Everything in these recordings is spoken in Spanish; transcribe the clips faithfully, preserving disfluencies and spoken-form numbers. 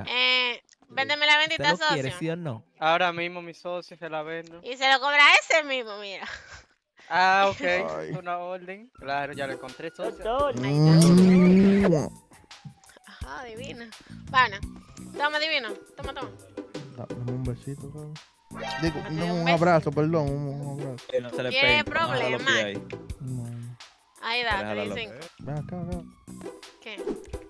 Eh, véndeme la bendita ¿Usted lo socio. quiere, sí o no? Ahora mismo mi socio se la vendo. Y se lo cobra ese mismo, mira. Ah, ok. Ay. Una orden. Claro, ya lo encontré, socio. Mm. Ajá, divina. Bueno, toma, divino. Toma, toma. Dame un besito, cabrón. Digo, Dame no, un un beso. abrazo, perdón, un, un abrazo. Que no se le ¿Qué pegue. problema? No. Ahí da, Déjala te loca. dicen. Ven acá, ven. ¿Qué?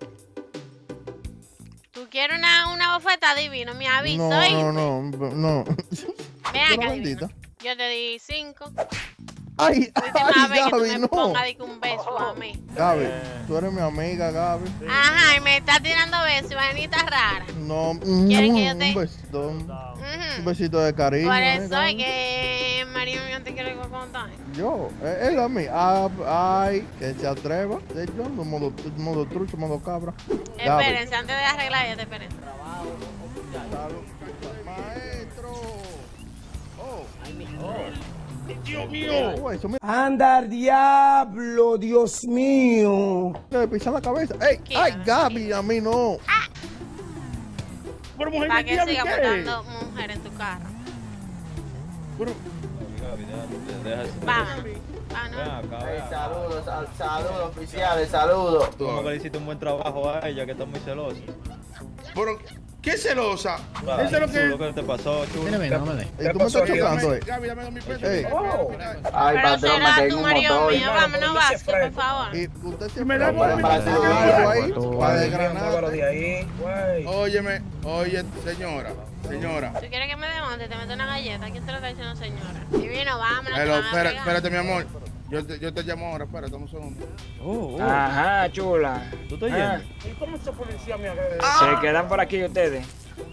¿Tú quieres una, una bofeta, divino? Me aviso. No, ¿oíste? no, no, no. Ven Una acá, divino. bendita. Yo te di cinco. Ay, Última ay, vez que tú Gaby, me no. pongas de que un beso a mí. Gaby, tú eres mi amiga, Gaby. Ajá, y me estás tirando besos y vainitas raras. No, ¿Quieres que yo un te- besito. Un Ujú. besito de cariño. Por ¿eh, eso es Gaby? que María mío te quiero contar. Yo, eh, él a mí. Ah, ay, que se atreva. Eh, Yo no modo, modo trucho, modo cabra. Gaby. Espérense, antes de arreglar, ya te esperen. Salud. Maestro. Oh. Dios mío. Oh, eso me Anda al diablo, Dios mío. me pisa la cabeza. Ey, ¿Qué? ay, Gaby, a mí no. Pero mujer, Para que ¿qué? siga ¿Qué? botando mujer en tu carro. Pero- Vámonos. Vámonos. Saludos, sal- saludos oficiales, saludos. Tú como que le hiciste un buen trabajo a ella, que está muy celosa. pero, ¿qué celosa? Ay, Eso es lo que... chulo, ¿qué te pasó, chulo? Ey, tú me estás chocando, eh. Gaby, dame dos mil pesos. Ey. Ay, Pero patrón, me será caí en tu un marido motor. mío. Vámonos, Vázquez, por favor. Y usted Y me da siempre por para mi hacer madre. algo ahí, para desgranarte. ahí, güey. Óyeme, oye, señora, señora. ¿Tú quieres que me desmonte? Te meto una galleta. ¿Quién te lo está diciendo, señora? Divino, vámonos. Hello, te van a espera, pegar. espérate, mi amor. Yo te, yo te llamo ahora, espérate un segundo. Oh, oh. Ajá, chula. ¿Tú estás Ah. yendo? ¿Y cómo ese policía me Se quedan por aquí ustedes.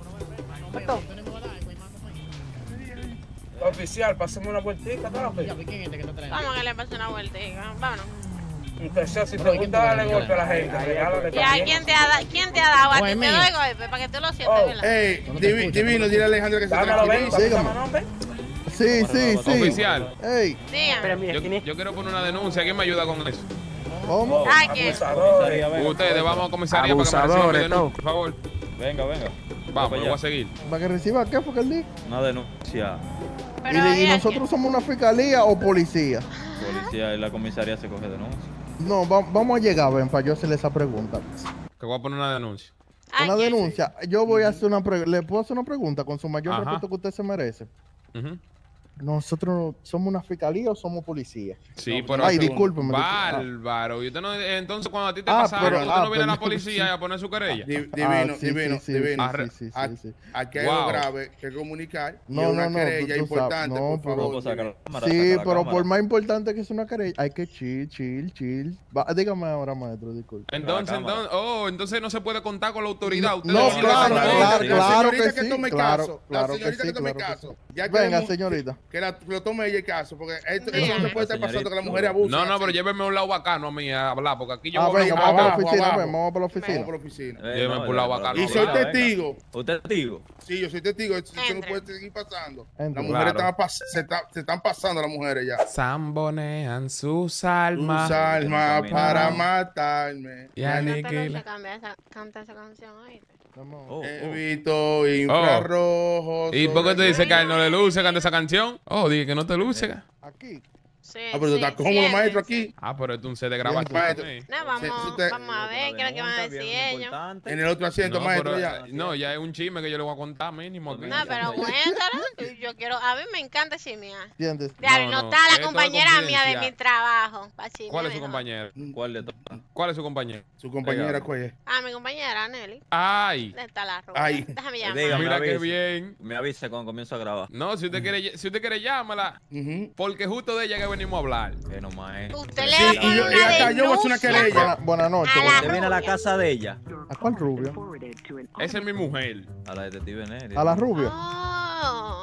Oficial, pasemos una vueltita, ¿no? Vamos que le pase una vueltica. Vámonos. Entonces, si te gusta darle golpe a la gente, regálale ¿Y a quién te ha, da- quién te ha dado? A ti te doy golpe para que tú lo sientas, Oh, ¿verdad? Ey, divi- divino, dile a Alejandro que se Dámelo, ven, tranquilice. Sígame. nombre. Sí, sí, sí. Oficial, Ey, Dígame. yo, yo quiero poner una denuncia. ¿Quién me ayuda con eso? ¿cómo? ¿A quién? Comisaría, venga. Ustedes, vamos a comisaría para que me reciban mi denuncia, por favor. Venga, venga. Vamos, para lo voy allá. a seguir. ¿Para que reciba qué fue que él dijo? Una denuncia. Y, Pero, le- y ¿y a nosotros somos una fiscalía o policía. Policía y la comisaría se coge denuncia. No, va- vamos a llegar, ven, para yo hacerle esa pregunta. Que voy a poner una denuncia. quién? Una ¿A quién? denuncia. Yo voy a hacer una pregunta. ¿Le puedo hacer una pregunta con su mayor Ajá. respeto que usted se merece? Ujú. ¿Nosotros somos una fiscalía o somos policía? Sí, No, pero... Ay, discúlpeme. Bárbaro. Y usted no, entonces, cuando a ti te Ah, pasa pero- algo, usted ah, no viene a la perdón, policía sí. a poner su querella. Di- Ah, Divino, sí, divino, sí, sí, divino. Arre- sí, sí, Aquí- sí, sí. Aquí hay Wow. algo grave que comunicar. y No, es una no, no, querella tú- tú sabes, importante, no, por pero- favor. Vamos a sacar la cámara, Sí, saca la pero cámara. por más importante que es una querella, hay que chill, chill, chill. Va, dígame ahora, maestro, disculpe. Entonces, cámara. entonces, oh, entonces no se puede contar con la autoridad. Ustedes No, son claro, los- claro, sí. La claro señorita que sí, tome claro, caso. claro La que señorita sí, que tome claro que caso. sí. Ya que Venga, vemos señorita. Que la, lo tome ella el caso, porque esto, eso no Dígame. se puede estar La pasando que las señorita. mujeres abusan. No, no, así. pero llévenme a un lado bacano a mí a hablar, porque aquí yo Ah, voy a venga, hablar vamos para la abajo, oficina, abajo. ven, vamos para la Vamos oficina. por la oficina. Eh, Lléveme no, por la no, bacana. no, Y soy venga, venga. testigo. ¿Usted es testigo? Sí, yo soy testigo. Eso no Entre. puede seguir pasando. Entre. Las mujeres Claro. están pas- se, está- se están pasando, las mujeres ya. Zambonean sus Tus almas. almas Camino. para matarme. Y No te aniquila. luce cambia esa, canta esa canción, ¿oíste? Vamos. Oh, He oh. visto infrarrojos. ¿Y por qué te sobre- dice que a él no le luce canta esa canción? Oh, dije que no te luce. Aquí. Sí, Ah, pero tú sí, estás cómodo, siéntense. maestro, aquí. Ah, pero esto es un set de grabación. Maestro. eh. No, vamos, Sí, sí te- vamos a ver qué es lo que van a decir ellos. En el otro asiento, No, maestro, pero, ya. no, ya es un chisme que yo le voy a contar mínimo. aquí. No, pero cuéntalo. Yo quiero, a mí me encanta chismear. ¿Entiendes? Diablo, No, no, no, está la esto es compañera mía de confidencial. mi trabajo. pa' chismear ¿Cuál es su mejor. compañero? ¿Cuál de todas? ¿Cuál es su compañero? Su compañera, ¿cuál es? Ah, mi compañera, Nelly. Ay, ¿Dónde está la rubia? Ay. Déjame llamar. Dígame. mira qué avise. bien. Me avisa cuando comienzo a grabar. No, si usted quiere, si usted quiere llámala, Ujú. porque justo de ella que venimos a hablar. Que no más es. Usted le Sí, va a y poner yo- una y hasta yo voy a hacer una denuncia. querella. Buena- Buenas noches. A la- buenas- Usted viene a la rubia. casa de ella. ¿A cuál rubia? Esa es mi mujer. A la detective Nelly. ¿A la rubia? Oh.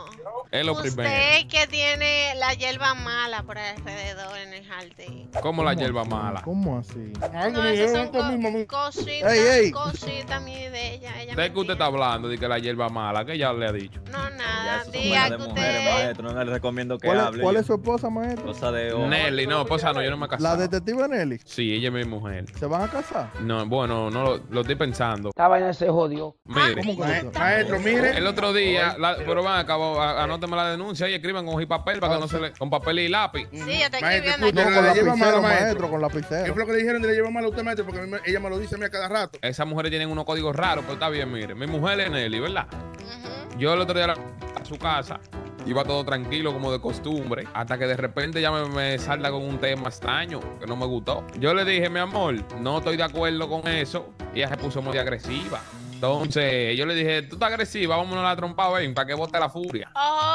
Es lo Usted primero. que tiene la hierba mala por alrededor en el jardín. ¿Cómo la ¿Cómo hierba así? mala? ¿Cómo así? Ay, No, me esas dijeron son esto mismo, mi- co- cositas, Ey, ey. cositas mías de ella. ella ¿De me qué usted está tiene. hablando? De que la hierba mala, que ya le ha dicho. No, Ya, nada. eso son Diga cosas que de mujeres, usted. maestro. No le recomiendo que ¿Cuál, es, hable. cuál yo. es su esposa, maestro? Cosa de hombres. Nelly, no, esposa no, yo no me he La casado. detective Nelly. Sí, ella es mi mujer. ¿Se van a casar? No, bueno, no lo, lo estoy pensando. Esta vaina se jodió. Mire, ¿Cómo que Ma- no se- Maestro, mire. el otro día, la, pero van, acabo, anóteme la denuncia y escriban con hoja y papel para que no se le. Con papel y lápiz. Sí, ya está Maestro, escribiendo. escuche, No, la con lleva lapicero, mala, maestro, maestro. con ¿Qué lapicero. fue lo que le dijeron de la lleva mal a usted, maestro? Porque a mí me- ella me lo dice a mí a cada rato. Esas mujeres tienen unos códigos raros, pero está bien, mire. Mi mujer es Nelly, ¿verdad? Ujú. Yo el otro día la- a su casa, iba todo tranquilo como de costumbre, hasta que de repente ya me, me salta con un tema extraño que no me gustó. Yo le dije, mi amor, no estoy de acuerdo con eso, y ella se puso muy agresiva. Entonces, yo le dije, tú estás agresiva, vámonos a la trompa, ven, para que bote la furia.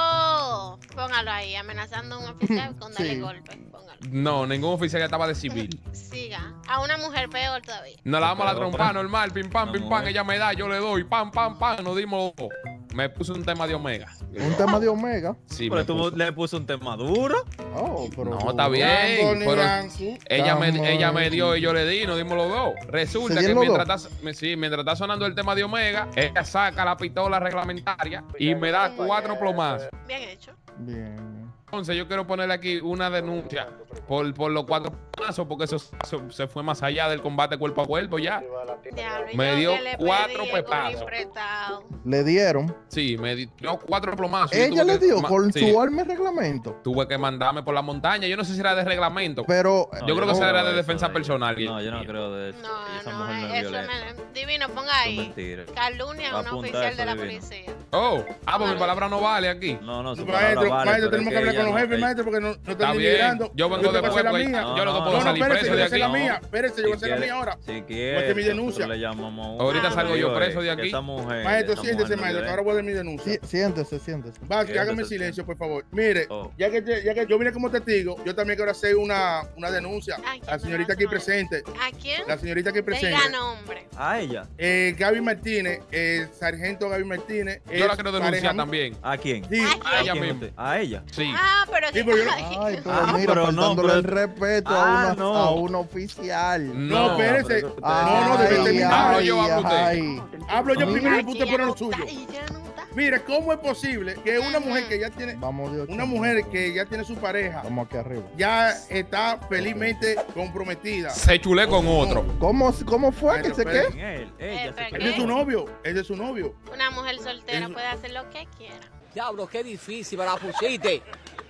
Oh, póngalo ahí, amenazando a un oficial con darle Sí. golpe. Póngalo. No, ningún oficial estaba de civil. Siga. A una mujer peor todavía. Nos la damos a la Pero, trompa pero- normal, pim pam, No, pim pam, mujer. ella me da, yo le doy, pam, pam, pam, nos dimos. Me puso un tema de Omega. Un tema de Omega. Sí, Pero me tú puso. le puso un tema duro. Oh, pero. No, está bien. Anthony pero- Ansu. Ella me, Estamos- ella me dio y yo le di, nos dimos los dos. Resulta ¿Se que dieron los mientras está, me- sí, mientras está sonando el tema de Omega, ella saca la pistola reglamentaria y me da cuatro plomazos. Bien hecho. Bien. Entonces yo quiero ponerle aquí una denuncia por, por los cuatro plomazos, porque eso, eso se fue más allá del combate cuerpo a cuerpo ya. Diablo, y Me yo dio que le cuatro pedí el pepazos. gol prestado. Le dieron. Sí, me dio cuatro plomazos. Yo Ella tuve le que dio ma- con sí, su arma y reglamento. tuve que mandarme por la montaña. Yo no sé si era de reglamento. Pero. No, Yo creo que no será creo de eso defensa de- personal. No, yo no creo de eso. No, Esa no, mujer no es eso violenta. me... Divino, ponga Eso es ahí. mentira. Calumnia a un Apunta oficial eso, de la Divino. policía. Oh, ah, pues mi palabra no vale aquí. No, no, su Maestro, palabra vale, maestro, pero tenemos es que hablar ella con los no- jefes, ella- maestro, porque no, no Está están bien. liberando. Yo vengo te voy a después, hacer la pues, mía. No, yo lo que no, puedo No, no, salir espérese, preso yo voy de a hacer la aquí. mía. Espérese, yo voy a hacer la quiere- mía ahora. Si Pues que mi quiere, denuncia. nosotros le llamamos a uno. Ahorita salgo yo Digo, preso eh, de que aquí. esa mujer- Maestro, esa siéntese, mujer no maestro, que es ahora voy a dar mi denuncia. Sí, siéntese, siéntese. Va, Siéntese, hágame sí. silencio, por favor. Mire, Oh. ya, que, ya que yo vine como testigo, yo también quiero hacer una, una denuncia. Ay, ¿quién La me señorita va a aquí hacer? presente. ¿A quién? La señorita aquí presente. Diga nombre. A ella. Eh, Gaby Martínez, el sargento Gaby Martínez. Yo es la quiero pareja denunciar mía. también. ¿A quién? Sí, Ay, A ella ¿A quién misma. usted? ¿A ella? Sí. Ah, pero Sí, que... pero yo no- Ay, pero Ah, mira, pero no, faltándole pero- el respeto Ah, a, una, no. a un oficial. no, No, espérese. pero- No, no, debe Ay, terminar. Hablo ay, yo, hablo usted. ay. Hablo yo Ay, primero y Aquí usted ya pone no lo suyo. está, y ya no está. Mire, ¿cómo es posible que una mujer que ya tiene, Vamos, Dios. una mujer que ya tiene su pareja, Vamos aquí arriba. ya está felizmente comprometida? Se chulé con otro. ¿Cómo, cómo fue que Maestro, se espere. qué? ¿Quién? Él, ella Eh, se pero Él es ¿qué? su novio, él es su novio. Una mujer soltera Eso- puede hacer lo que quiera. Diablo, qué difícil me la pusiste.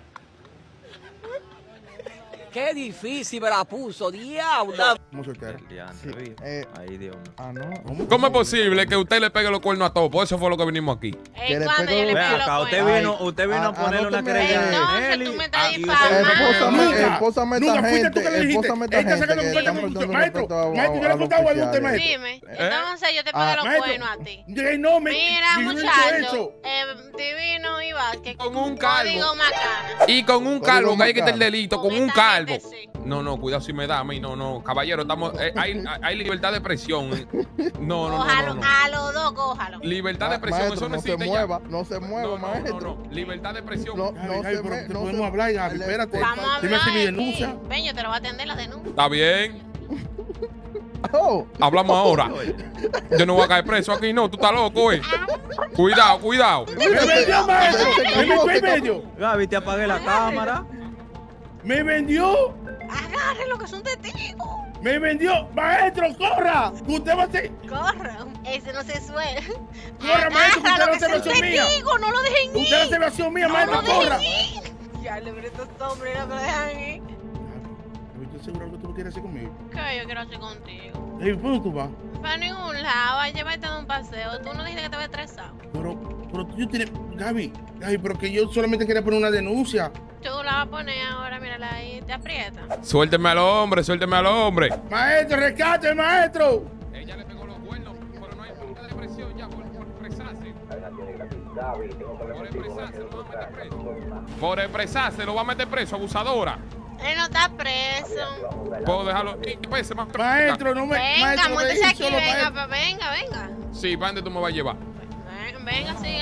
Qué difícil me la puso, diablo. ¿Cómo soltera? El diantre, Sí, ¿viste? eh, Ahí, Dios mío. Ah, no. ¿Cómo es posible que usted le pegue los cuernos a todos? Por eso fue lo que vinimos aquí. Que Eh, le cuando pegó yo le los- Ve pego los acá, usted cuernos. vino, usted vino Ah, a ponerle una anóteme querella ahí. a Entonces, Nelly. tú me estás y usted- difamando. Espósame, Nunca, espósame esta nunca fuiste gente, tú que le dijiste. espósame esta Esta gente saca que un cuerno estamos con- faltando Maestro, respeto a- maestro, yo le a he los contado algo a usted, oficiales. maestro. Dime, entonces yo te Ah, pago los maestro. cuernos a ti. Dije, no, me, Mira, yo no he hecho muchacho, eso. eh, Divino y Vázquez, Con un calvo. código macana. Y con un Código calvo, que ahí que está el macabro. delito, con un esta calvo. gente sí. No, no, cuidado si me da a mí, no, no. Caballero, estamos, eh, hay, hay libertad de expresión. eh. No, no, no, Cójalo, no, no. a los dos, cójalo. Libertad de Ma- expresión, maestro, eso no no se existe ya. mueva, no se mueva, No, no, maestro. no, no. Libertad de expresión. No, Gaby, no Gaby, se pero me, te no podemos se- hablar, Gaby, el- espérate. Vamos a Dime hablar si mi aquí. denuncia. Ven, yo te lo voy a atender la denuncia. Está bien. Oh, Hablamos ahora. Yo no voy a caer preso aquí, no. Tú estás loco, eh. Cuidado, cuidado. Me vendió, maestro. Se Me calmó, metió se en medio. Gaby, te apagué la cámara. Me vendió. Agárrenlo, que es un testigo. Me vendió. Maestro, corra. Que usted va a ser. Corra, ese no se suele. Corra, maestro, que usted Agárralo, no que se es un versión mía. testigo, no lo dejen ir. Usted la observación mía, No maestro, lo corra. dejen ir. Ya le veré estos hombres, no lo dejan ir. ¿Estás seguro que tú lo quieres hacer conmigo? ¿Qué yo quiero hacer contigo? Ey, ¿por dónde tú vas? Para ningún lado, a llevarte de un paseo. Tú no dijiste que te había estresado. Pero, pero tú tienes. Gaby, Gaby, pero que yo solamente quería poner una denuncia. Tú la vas a poner ahora, mírala ahí, te aprieta. Suélteme al hombre, suélteme al hombre. Maestro, rescate, maestro. Ella le pegó los cuernos, pero no hay falta de presión ya por, por expresarse. Por expresarse, lo va a meter preso. Por expresarse, lo va a meter preso, abusadora. Él no está preso. Puedo dejarlo. ¿Qué pese, más? Maestro, no me. Venga, maestro, móntese deje aquí, solo, venga, maestro. pa- venga, venga. Sí, ¿para dónde tú me vas a llevar? Ven- Venga, sígame.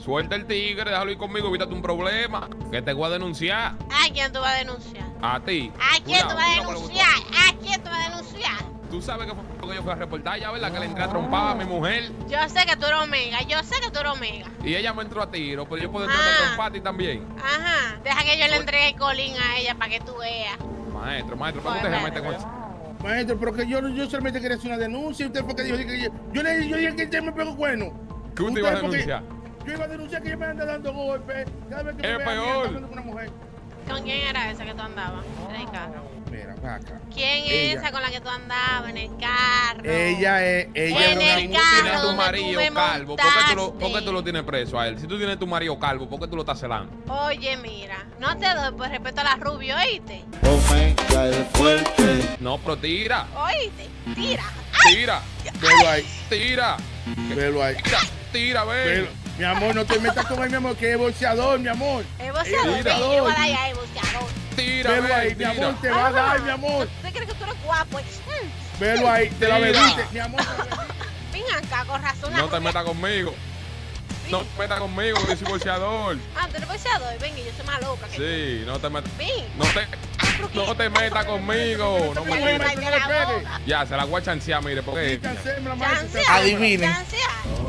Suelta el tigre, déjalo ir conmigo, evítate un problema. Que te voy a denunciar. ¿A quién tú vas a denunciar? A ti. ¿A quién tú Cuidado, vas a cuidado con lo que denunciar? ¿A quién tú vas a denunciar? Tú sabes que fue lo que yo fui a reportar ya, ¿verdad? Que le entré a trompar a mi mujer. Yo sé que tú eres Omega, yo sé que tú eres Omega. Y ella me entró a tiro, pero yo puedo entrar Ah. a trompar a ti también. Ajá, deja que yo le entregue el colín a ella para que tú veas. Maestro, maestro, ¿para qué Pues, usted se mete con eso? Maestro, pero que yo, yo solamente quería hacer una denuncia. Usted fue que dijo que yo, yo le yo dije que usted me pegó cuerno. ¿Qué usted iba a fue que- denunciar? Yo iba a denunciar que ella me anda dando golpes. Cada vez que Es me vea a mí, peor. andando con una mujer. ¿Con quién era esa que tú andabas en el carro? Mira, va acá. ¿Quién es Ella. esa con la que tú andabas en el carro? Ella es, ella En es el una Si tú tienes carro tu donde marido tú me calvo, ¿por qué, tú lo, montaste. ¿por qué tú lo tienes preso a él? Si tú tienes tu marido calvo, ¿por qué tú lo estás celando? Oye, mira, no te doy por respeto a la rubia, ¿oíste? No, pero tira, ¿Oíste? Tira. tira, Velo ahí, tira, velo ahí. tira, tira, Velo. ven. Mi amor, no te metas con él, mi amor, que es boxeador, mi amor. El boxeador, Tira. ven, yo voy a dar ahí, boxeador. Tira, Velo ahí, ven, mi amor, tira. te va a dar, mi Ah, amor. ¿Tú crees que tú eres guapo? Mm, Velo ahí, te la Tira. bebiste, mi amor. te la bebiste. ven acá, con razón. la No te rubia- metas conmigo. No te metas conmigo, que yo soy boxeador. Ah, tú eres boxeador, ven, que yo soy más loca que tú. Sí, no te metas. Ven. No te, no te metas conmigo. No Ay, me maestro, no le pegue. Ya, se la voy a chancear, mire, porque Quítanse, la maestra. Chancea, Adivinen. chancea.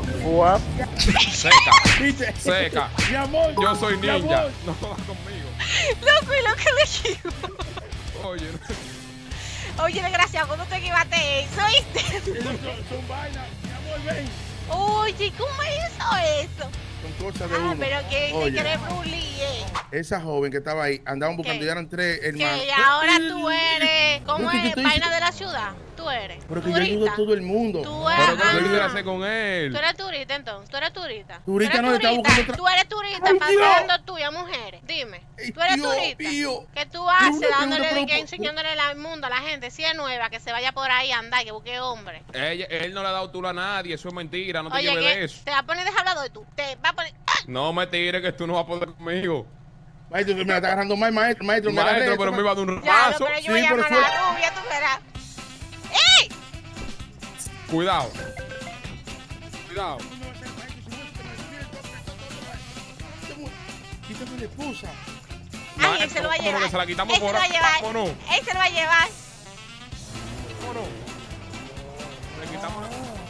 seca, ¿Viste? seca. Mi amor. Yo soy mi ninja. amor. No vas conmigo. Loco, y lo que le digo. Oye, Oye, desgraciado, ¿cómo te equivocaste eso, oíste? Son, son vainas, mi amor, ven. Oye, ¿cómo hizo eso? Son cosas de Ah, uno. pero que se Oye, cree Bruce Lee, eh. esa joven que estaba ahí, andaban buscando, ¿Qué? ya eran tres hermanos. Que ahora tú eres, ¿cómo No, que te es? estoy Vaina diciendo- de la ciudad. Tú eres. Pero que yo ayudo a todo el mundo. Tú pero eres. ¿qué tú quieres ah, hacer con él? Tú eres turista entonces, tú eres turista. Turista Tú eres no, le estaba turista. buscando otra- Tú eres turista ¡Ay, pasando tuya, mujeres. Dime. Ey, Tú eres tío, turista. tío. ¿Qué tú Pero haces una dándole, pregunta, di que pero- enseñándole al mundo a la gente? Si es nueva, que se vaya por ahí a andar, que busque hombre. Ella- él no le ha dado tú a nadie, eso es mentira, no te Oye, lleves de que eso. te va a poner deshablador tú. Te va a poner. ¡Ah! No me tires que tú no vas a poder conmigo. Maestro, me la está agarrando mal, maestro, maestro. me agarré Maestro, esto, pero me ma- iba a dar un Ya, raso. pero yo Sí, voy a pero llamar a la rubia, tú verás. ¡Ey! Cuidado. Cuidado. Quítame la esposa. Ay, él se lo va a Maestro, llevar. que se la quitamos Él se por lo va a ahí. llevar. Vámonos. Él se lo va a llevar. Vámonos. Le quitamos.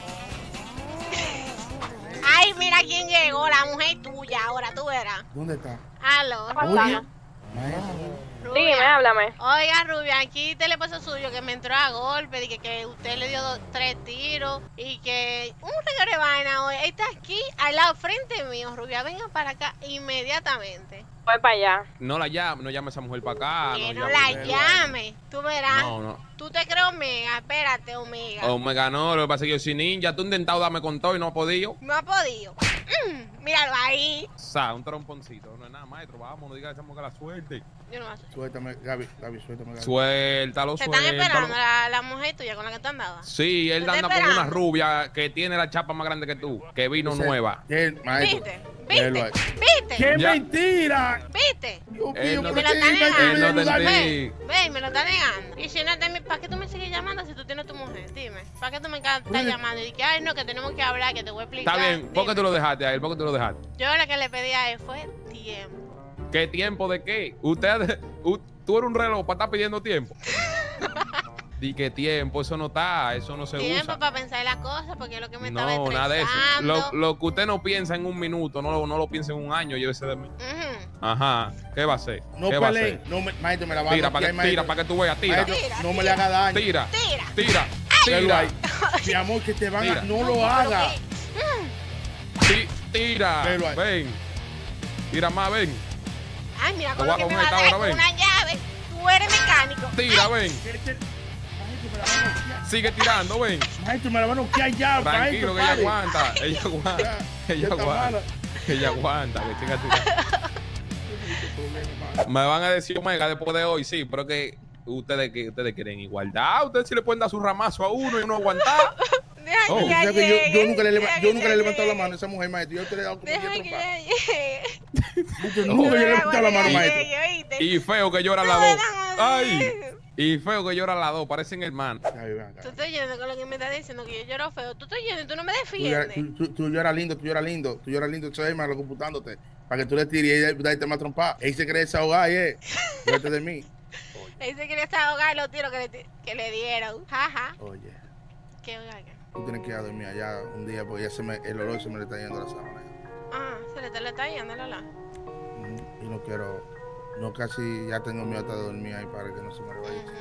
Ay, mira quién llegó, la mujer tuya. Ahora tú verás. ¿Dónde está? Aló. Oye, maestro. Rubia. Dime, háblame. Oiga, Rubia, aquí te le pasó suyo que me entró a golpe, de que, que usted le dio dos, tres tiros y que un regalo de vaina hoy. Está aquí al lado frente mío, Rubia. Venga para acá inmediatamente. Voy para allá. No la llame, no llame a esa mujer para acá. que no, llame- la llame. Tú verás. No, no. Tú te crees Omega. Espérate, Omega. Omega no, lo que pasa es que yo soy ninja. Tú has intentado darme con todo y no has podido. No ha podido. Mm, míralo ahí. O sea, un tromponcito. No es nada, maestro. Vamos, no digas que echamos que la suerte. Yo no voy a hacer. Suéltame, Gaby, Gaby, suéltame, Gaby. Suéltalo, Te están suéltalo. esperando la, la mujer tuya con la que tú andabas. Sí, él Te está anda con una esperando. rubia que tiene la chapa más grande que tú, que vino Ese- nueva. ¿Qué, maestro? ¿Viste? Velo ¿Viste? ahí. ¿Viste? ¡Qué Ya. mentira! ¿Viste? Dios Él mío, no ¿por te- qué Él no te maestro me entiende. ayuda a mí? Sí. Ven, ven, me lo está negando. Y si no es de mi, ¿para qué tú me sigues llamando si tú tienes tu mujer? Dime. ¿Para qué tú me estás Oye. llamando? Y que, ay, no, que tenemos que hablar, que te voy a explicar. Está bien, ¿por qué Dime. tú lo dejaste a él? ¿Por qué tú lo dejaste? Yo lo que le pedí a él fue tiempo. ¿Qué tiempo de qué? Usted, u- tú eres un reloj para estar pidiendo tiempo. Di que tiempo, eso no está, eso no se Tiempo usa. para pensar las cosas, porque es lo que me estaba No, nada de eso. estresando. Lo, lo que usted no piensa en un minuto, no, lo- no lo piensa en un año, llévese de mí. Ujú. Ajá, ¿qué va a hacer? No ¿Qué va a peleen. hacer? No, me- maestro, me la va a Tira para noquear, que, tira maestro. para que tú veas, tira, Maestro, Tira, no me tira. le haga daño. tira, Tira. tira, Velo tira, ahí. Mi amor, que te van a... Tira. No lo haga. ti- tira, Velo ahí. ven, tira más, ven, Ay, mira, Te con voy lo a que me coger va a esta dar hora, con ven. una llave. Tú eres mecánico. tira, ven, Este- Maestro, me la va a noquear. sigue tirando, ven. Maestro, me la va a noquear ya, Tranquilo, maestro, que ella pare. aguanta, ella aguanta, Ya, ella ya está aguanta, mala. ella aguanta, que siga tirando. Me van a decir Omega después de hoy, sí, pero que ustedes que ustedes quieren igualdad, ustedes sí le pueden dar su ramazo a uno y uno aguantar. Deja Oh. que O ya sea que yo, llegue, yo nunca le, leva- deja yo que nunca le ya he levantado la llegue. mano a esa mujer, maestro. Yo te le he dado como Deja diez que trompadas. ya llegue. Yo nunca le he levantado la mano, Deja que maestro. llegue, ¿oíste? Y feo que lloran No las me dos. dan a Ay, ver. Y feo que llora las dos, parecen hermanos. Ay, ven acá. Tú estás yendo con lo que me estás diciendo que yo lloro feo. Tú estás yendo y tú no me Tú lloras, defiendes. tú, tú, tú lloras lindo, tú lloras lindo, tú lloras lindo, eso es malo computándote. Para que tú le tires y ella te más trompa. Él se cree desahogar, eh. Vete de mí. Él se quería estar ahogado los tiros que le, ti- que le dieron. Jaja. Oye, ¿Qué hogar? tú tienes que ir a dormir allá un día porque ya se me, el olor se me le está yendo a la sábana. Ah, se le, te le está yendo, Lola. Ujú, y no quiero, no casi ya tengo miedo hasta de dormir ahí para que no se me le vaya a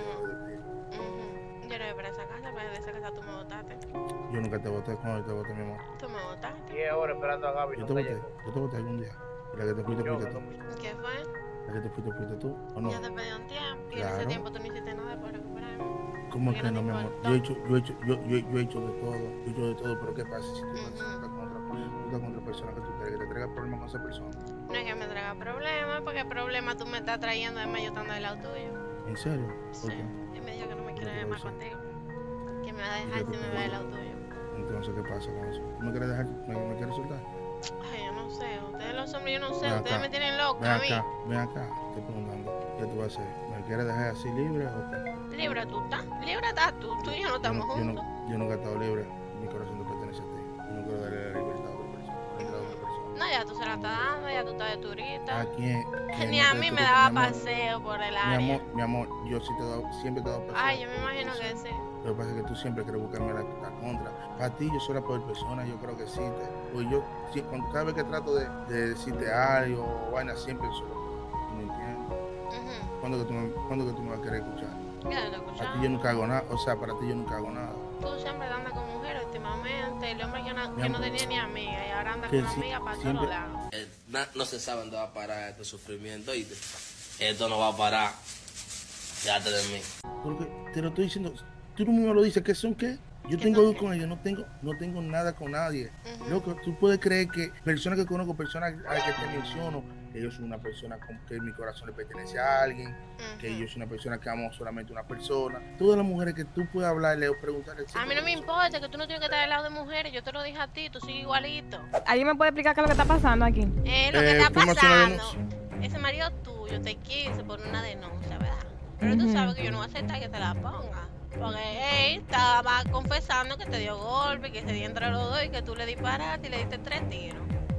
Ujú. Yo no voy para esa casa, para de esa casa tú me botaste. Yo nunca te boté, cuando te boté, mi amor. Tú me botaste. diez horas esperando a Gaby. Yo te boté, yo te boté algún día. Y la que te fuiste, fuiste tú. ¿Qué fue? La que te fuiste, fuiste tú, ¿o no? Ya te pedí un tiempo. Y en Claro. ese tiempo tú no hiciste nada por recuperarme. ¿Cómo Porque que no no, te mi amor? importó. Yo he hecho, yo he hecho, yo, yo, yo he hecho de todo, yo he hecho de todo, pero ¿qué pasa si tú Ujú. estás con otra, tú estás con otra persona que tú quieres, que te traiga problemas con esa persona? No es que me traiga problemas, porque problemas tú me estás trayendo de yo estando del lado tuyo. ¿En serio? Sí. ¿Por qué? Y me dijo que no me quiere ¿Por qué ver más eso? contigo. Que me va a ¿Y dejar qué si te me pasó? ve del lado tuyo. Entonces, ¿qué pasa con eso? ¿Tú me quieres dejar, me, me quieres soltar? Ay, yo no sé. Ustedes los hombres, yo no sé. Ven Ustedes acá. me tienen loca Ven a mí. acá, ven acá, estoy preguntando, ¿qué tú vas a hacer? ¿Me quieres dejar así libre o qué? Libre tú estás. Libre estás tú. Tú y yo no estamos yo, no- juntos. yo, no- yo nunca he estado libre, mi corazón te pertenece a ti. Yo no quiero darle la libertad a otra persona, la libertad a otra persona. No, ya tú se la estás dando, ya tú estás de turista. ¿A quién? ¿Quién Ni no a te- mí tú me te- daba mi amor, paseo por el Mi área. amor, mi amor, yo sí te he dado, siempre te he dado paseo. Ay, yo me imagino que sí. Lo que pasa es que tú siempre quieres buscarme la, la contra. Para ti yo soy la peor persona, yo creo que sí. Te, pues yo, sí, cuando, cada vez que trato de, de decirte algo o vaina, siempre soy lo peor. ¿Me entiendes? Ujú. ¿Cuándo que, tú me, ¿Cuándo que tú me vas a querer escuchar? Ya te Para ti escuchaba. yo nunca hago nada, o sea, para ti yo nunca hago nada. Tú siempre andas con mujeres últimamente. El hombre que no, Mi que no amor. tenía ni amiga y ahora anda Que con sí, amiga para todos siempre- lados. Eh, na- no se sabe dónde va a parar este sufrimiento y esto no va a parar. Fíjate de mí. Porque te lo estoy diciendo, tú mismo me lo dices, ¿qué son qué? Yo ¿Qué tengo son algo qué? con ella, no tengo, no tengo nada con nadie. Ujú. Loco, tú puedes creer que personas que conozco, personas a las que te menciono, que yo soy una persona con que mi corazón le pertenece a alguien, que Ujú. yo soy una persona que amo solamente a una persona. Todas las mujeres que tú puedes hablarle o preguntarle. A mí no me importa que tú no tienes que estar al lado de mujeres. Yo te lo dije a ti, tú sigues igualito. ¿Alguien me puede explicar qué es lo que está pasando aquí? Eh, lo Eh, que está fuimos a hacer una pasando, ese marido tuyo te quise por una denuncia, ¿verdad? Pero tú Ujú. sabes que yo no voy a aceptar que te la ponga. Porque él estaba confesando que te dio golpe, que se dio entre los dos y que tú le disparaste y le diste tres tiros.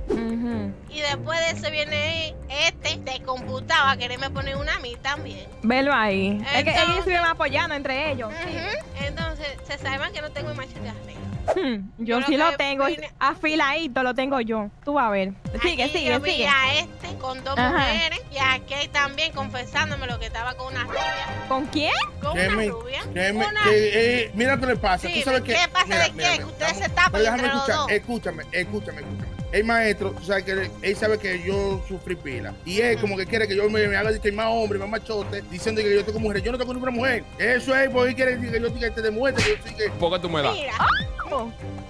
Ujú. Y después de eso viene este de computado a quererme poner una a mí también. Velo ahí. Es que ellos Entonces- estuvieron apoyando entre ellos. Ujú. Entonces, se sabe que no tengo el machete arriba. Hmm, Yo Yo sí lo lo que tengo vine- afiladito, lo tengo yo. Tú vas a ver. Sigue, Aquí sigue, yo vi sigue. a este con dos Ajá. mujeres y a aquel también confesándome lo que estaba con una rubia. ¿Con quién? Con Que una me- rubia. que me- Una- que, eh, mira qué le pasa. Sí, tú sabes que, ¿qué pasa mira, de mira, qué? mira, Ustedes vamos- se tapan pero déjame entre los escuchar, dos. escúchame, escúchame, escúchame. El maestro, tú sabes que él, él sabe que yo sufrí pila. Y él como que quiere que yo me, me haga de que más hombre, más machote, diciendo que yo tengo mujer. Yo no tengo ninguna mujer. Eso es porque él quiere decir que yo que te demuestre que yo soy que. ¿Por qué tú me das? Mira, Oh,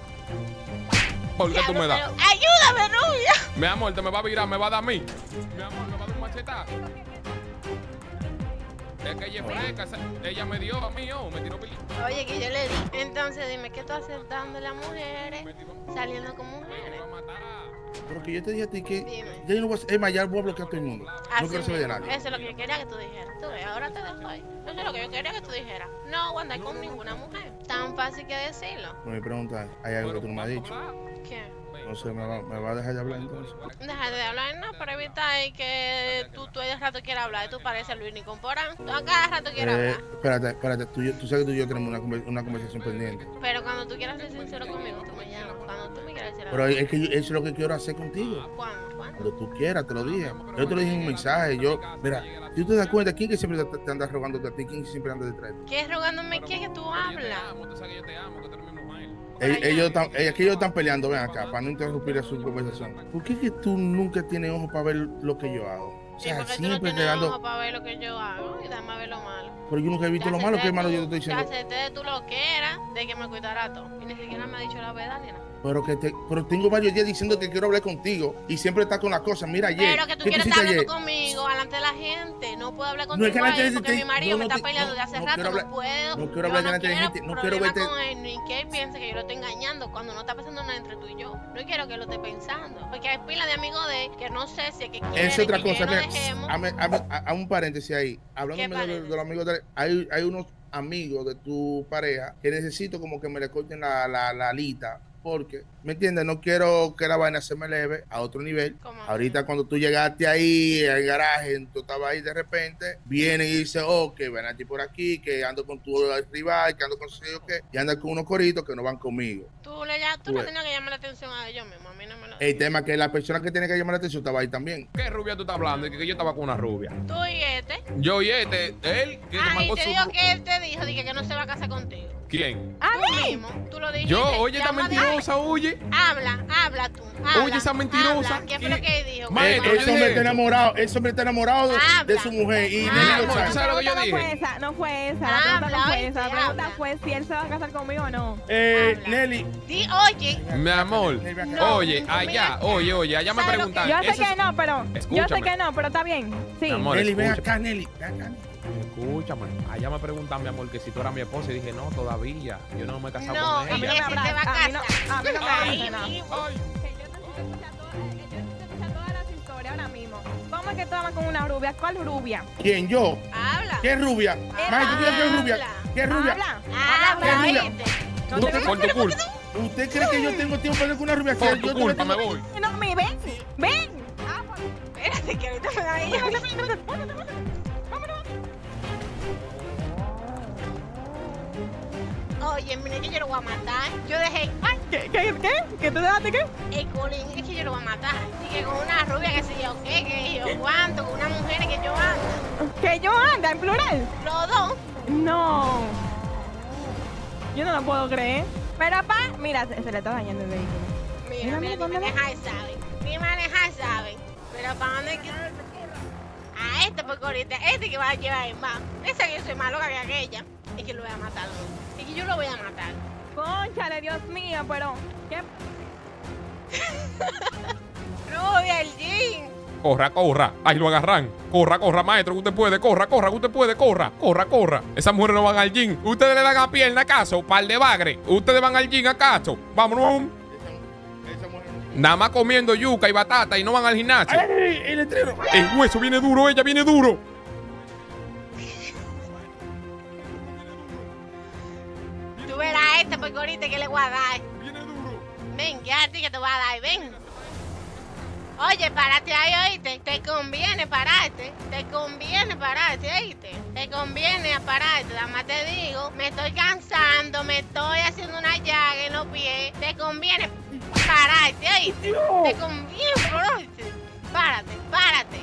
¿Por qué tú diablo, me das? pero ayúdame, rubia. Mi amor, te me va a virar, me va a dar a mí. Mi amor, me va a dar un machetazo. Es que ella es fresca, esa- ella me dio a mí, oh, me tiró pili. Oye, que yo le di. Entonces, dime, ¿qué tú haces dándole a mujeres? Me tiró, Saliendo con me mujeres. iba a matar. Porque yo te dije a ti que. Dime. Ya yo no voy a. Es más, ya voy a bloquear a todo el mundo. Así No quiero saber de mismo. nadie. Eso es lo que yo quería que tú dijeras. Tú ves, ahora te dejo ahí. Eso es lo que yo quería que tú dijeras. No voy a andar con ninguna mujer. Tan fácil que decirlo. Me preguntan, hay algo que tú no me has dicho. ¿Qué? No sé, ¿me va, me va a dejar de hablar entonces? Deja de hablar, no, para evitar ahí que tú, tú de rato quieras hablar. Tú pareces Luis Nicoporán. Tú a cada rato quieres Eh, hablar. espérate, espérate. Tú, y yo- tú sabes que tú y yo tenemos una, conver- una conversación pendiente. Pero cuando tú quieras ser sincero conmigo, tú me llamas. Cuando tú me quieras decir Pero algo. es que yo- eso es lo que quiero hacer contigo. ¿Cuándo? ¿Cuándo? Cuando tú quieras, te lo dije. Yo te lo dije en un mensaje. Yo, mira, tú te das cuenta, ¿quién que siempre te, te anda rogándote a ti? ¿Quién siempre anda detrás de ti? ¿Qué es rogándome qué que tú Yo te hablas? amo, tú sabes que yo te amo, que tú eres mi mujer. Ellos, ellos están, ellos, aquí ellos están peleando, ven acá, para no interrumpir su conversación. ¿Por qué es que tú nunca tienes ojos para ver lo que yo hago? O Sí, sea, porque tú no siempre te tienes dando. ojo para ver lo que yo hago y dame a ver lo malo. Pero yo nunca he visto Te lo malo, acepté que malo tú- yo te estoy diciendo. Te acepté de tu loquera de que me cuidara todo. Y ni siquiera me ha dicho la verdad ni nada. Pero que te, pero tengo varios días diciendo que quiero hablar contigo y siempre estás con las cosas. Mira ayer. Pero que tú ¿qué quieres hiciste estar hablando ayer? conmigo, delante de la gente. No puedo hablar No, contigo es que delante de ahí porque gente- mi marido no, me no está te- peleando no, de hace no rato. quiero hablar- no puedo. no quiero Yo hablar delante de quiero gente, no quiero problemas verte- con él, ni que él piense que yo lo estoy engañando cuando no está pasando nada entre tú y yo. No quiero que lo esté pensando. Porque hay pila de amigos de él que no sé si es que quieren Es otra que cosa, yo no mira, dejemos. a, a, a, a un paréntesis ahí. Hablando de, de, de los amigos de... Hay, hay unos amigos de tu pareja que necesito como que me le corten la, la, la alita. Porque, ¿me entiendes? No quiero que la vaina se me eleve a otro nivel. Ahorita así? Cuando tú llegaste ahí al garaje, tú estabas ahí de repente, viene y dice, oh, que ven a ti por aquí, que ando con tu rival, que ando con sé yo qué, y anda con unos coritos que no van conmigo. Tú, le, ya, tú, tú no tenías que llamar la atención a ellos mismos, a mí no me lo... El tema es que la persona que tiene que llamar la atención estaba ahí también. ¿Qué rubia tú estás hablando? Que, que yo estaba con una rubia. Tú y este. Yo y este, él, que ah, te y te su... dijo que él te dijo dije, que no se va a casar contigo. ¿Quién? ¿A mí? Mismo. Tú lo dijiste. Yo, oye, esta mentirosa, oye. Habla, habla tú. Habla, oye, esa mentirosa. Habla. ¿Qué fue lo que dijo? Maestro, el hombre está enamorado, ese hombre está enamorado de, de su mujer. Y habla. no, ¿tú sabes lo que yo dije? No fue esa, no fue esa. La habla, pregunta no fue esa. La pregunta habla. fue si él se va a casar conmigo o no. Eh, habla. Nelly. Di, oye. Mi amor. No, oye, allá, oye, oye, allá me preguntan. Yo sé que no, pero. Escúchame. Yo sé que no, pero está bien. Sí. Amor, Nelly, ven acá, Nelly. Ven acá. Escúchame, allá me preguntan, mi amor, que si tú eras mi esposa y dije, no, todavía, yo no me he casado no, con ella. No, si te va a casar. A mí no me ay, nada. Que yo necesito escuchar todas las historias ahora mismo. ¿Cómo es que tú amas con una rubia? ¿Cuál rubia? ¿Quién, yo? Habla. ¿Qué rubia? Maestro, ¿qué es rubia? ¿Qué rubia? Habla. Habla, ¿Qué rubia? Por tu culpa. ¿Usted cree que yo tengo tiempo para con una rubia? Por tu culpa, me voy. No, mi, ven, ven. Ah, espérate, que ahorita me da ahí. Oye, mire que yo lo voy a matar. Yo dejé. Ay, ¿Qué? ¿Qué? ¿Qué? ¿Qué tú dejaste qué? El colín es que yo lo voy a matar. Y que con una rubia que sé yo qué, que yo cuánto, con una mujer que yo ando. ¿Que yo anda en plural? Los dos. No. Yo no lo puedo creer. Pero pa, mira, se, se le está dañando el vehículo. Mira, mira, ni manejar saben. Ni manejar saben. Pero para dónde que. A este porque ahorita, este que va a llevar el más. Esa que yo soy más loca que aquella. Es que lo voy a matar. Es que yo lo voy a matar. Cónchale, Dios mío, pero. ¿Qué? Rubia, el jean. Corra, corra. Ahí lo agarran. Corra, corra, maestro, que usted puede. Corra, corra, que usted puede. Corra, corra, corra. Esas mujeres no van al gym. Ustedes le dan a pierna acaso, par de bagre. Ustedes van al gym acaso. Vámonos. Nada más comiendo yuca y batata y no van al gimnasio. ¡Ay, el letrero! El hueso viene duro, ella viene duro. Tú verás a este porque ahorita que le voy a dar. Viene duro. Ven, ya a ti que te voy a dar, ven. Oye, párate ahí, oíste. Te conviene pararte. Te conviene pararte, oíste. Te conviene pararte. Además te digo, me estoy cansando, me estoy haciendo una llaga en los pies. Te conviene pararte, oíste. Te conviene, oíste. Párate, párate.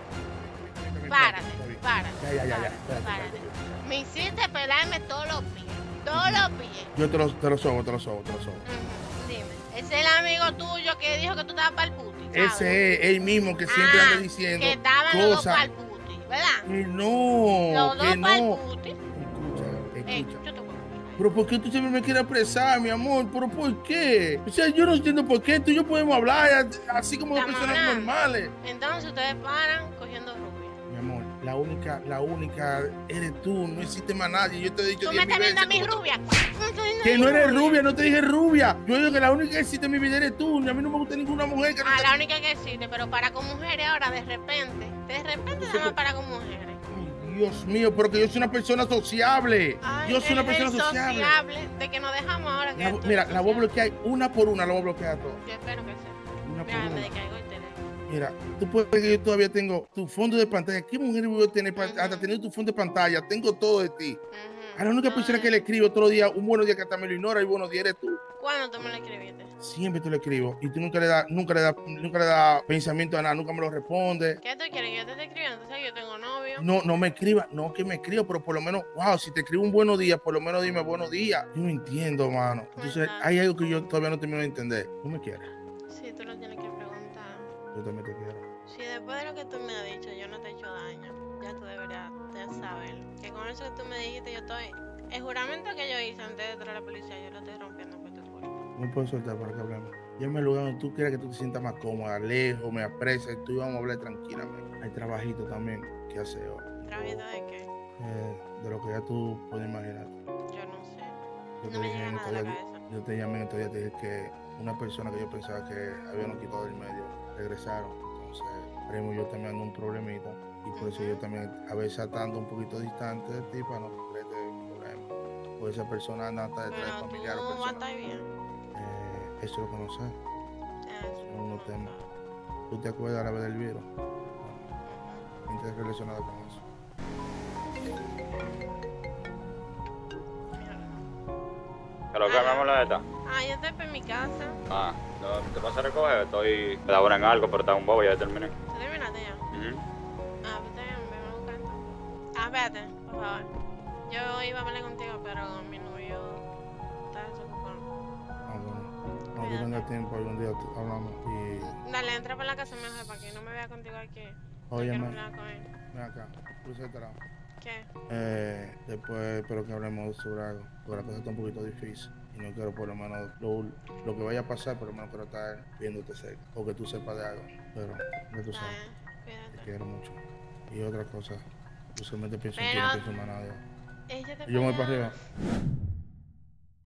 Párate, párate. Ya, ya, ya, ya. Párate. Me hiciste pelarme todos los pies. Todos los pies. Yo te lo, te lo sobo, te lo sobo, te lo sobo. Uh-huh. Dime, ese es el amigo tuyo que dijo que tú estabas para el puti, ¿sabes? Ese es el mismo que siempre ah, anda diciendo que estaban los dos cosas. para el puti, ¿verdad? Que no, Los dos que para el no. puti. Escucha, Eh, escucha. yo te voy a- Pero ¿por qué tú siempre me quieres apresar, mi amor? ¿Pero por qué? O sea, yo no entiendo por qué. Tú y yo podemos hablar así como de Estamos personas hablando. normales. Entonces ustedes paran cogiendo rubia. Mi amor, la única, la única eres tú. No existe más nadie. Yo te he dicho Tú diez me mil estás viendo a veces. mi rubia. No estoy viendo a Que mi no eres rubia, no te dije rubia. Yo digo que la única que existe en mi vida eres tú. A mí no me gusta ninguna mujer que no Ah, te- la única que existe, pero para con mujeres ahora de repente. De repente nada más para con mujeres. Ay, Dios mío, pero que yo soy una persona sociable. Ay, yo soy una el- persona el sociable. sociable de que nos dejamos ahora. Que La- tú mira, eres la voy a sociable. bloquear una por una, la voy a bloquear todo. Yo espero que sea. Una por Mira, me una. decaigo el teléfono. Mira, tú puedes ver que yo todavía tengo tu fondo de pantalla. ¿Qué mujer voy a tener para hasta tener tu fondo de pantalla? Tengo todo de ti. Ujú. A la única persona que le escribo todos los días, un buenos días que hasta me lo ignora y buenos días eres tú. ¿Cuándo tú me lo escribiste? Siempre te lo escribo y tú nunca le das, nunca le das, nunca le das pensamiento a nada, nunca me lo respondes. ¿Qué tú quieres? Que yo te esté escribiendo. Tú sabes que yo tengo novio. No, no me escribas, no que me escriba, pero por lo menos, wow, si te escribo un buenos días, por lo menos dime buenos días. Yo no entiendo, mano. Entonces, Ajá. hay algo que yo todavía no termino de entender. ¿Tú me quieres? Sí, tú lo tienes que preguntar. Yo también te quiero. Si después de lo que tú me has dicho yo no te he hecho daño, ya tú deberías de saber que con eso que tú me dijiste yo estoy... El juramento que yo hice antes de entrar a la policía yo lo estoy rompiendo por tu culpa. No puedo soltar para que hablemos. Llévame al lugar donde tú quieras que tú te sientas más cómoda, lejos, me aprecies, tú y yo vamos a hablar tranquilamente. Hay trabajito también que hacer hoy. ¿Trabajito de qué? Eh, de lo que ya tú puedes imaginar. Yo no sé. Yo No te me dije llega en nada a estos la días- cabeza. yo te llamé en estos días, te dije que una persona que yo pensaba que habíamos quitado del medio regresaron. Entonces, primo, yo también ando un problemita. Y por eso yo también a veces ando un poquito distante de ti para no creerte problema. O esa persona anda hasta detrás de familiar o ¿Cómo va a persona. estar bien? Eh, eso es lo que no sé. Eso. Son unos temas. ¿Tú te acuerdas la vez del virus? No. Gente relacionada con eso. ¿Pero qué, mi amor, la neta? Ah, yo estoy en mi casa. Ah, no, te vas a recoger, estoy... Me da hora en algo, pero está un bobo, ya terminé. ¿Tú terminaste ya? Ujú. Ah, pues está bien, ven a buscarte. Ah, espérate, por favor. Yo iba a hablar contigo, pero mi novio está desocupado. Ah, bueno. Cuando tú tengas tiempo, algún día te- hablamos y... Dale, entra por la casa mejor para que no me vea contigo aquí. No Óyeme. quiero hablar con él. Ven acá, cruza este lado. ¿Qué? Eh, después espero que hablemos sobre algo, porque la cosa está un poquito difícil. Y no quiero por lo menos lo, lo que vaya a pasar, por lo menos quiero estar viéndote cerca. O que tú sepas de algo. Pero, ya tú sabes, Cuídate. te quiero mucho. Y otra cosa, usualmente pienso en ti, Pero- no pienso en más nadie. Ella te Y yo me voy pega- para arriba.